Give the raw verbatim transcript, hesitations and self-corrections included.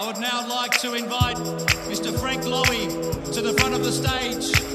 I would now like to invite Mister Frank Lowy to the front of the stage.